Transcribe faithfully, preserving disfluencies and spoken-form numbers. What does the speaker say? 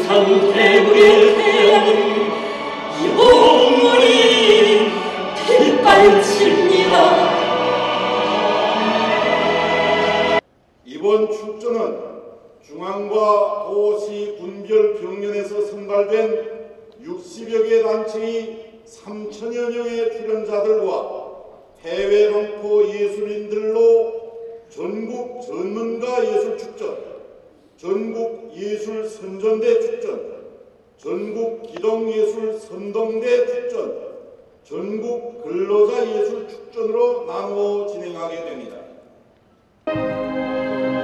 상태물의 태양은 영원히 빛발칩니다. 이번 축전은 중앙과 도시 군별 병련에서 선발된 육십여 개 단체의 삼천여 명의 출연자들과 해외 동포 예술인들로 전국 전문가 예술축전, 전국 예술선전대 축전, 전국 기동예술 선동대 축전, 전국 근로자 예술 축전으로 나누어 진행하게 됩니다.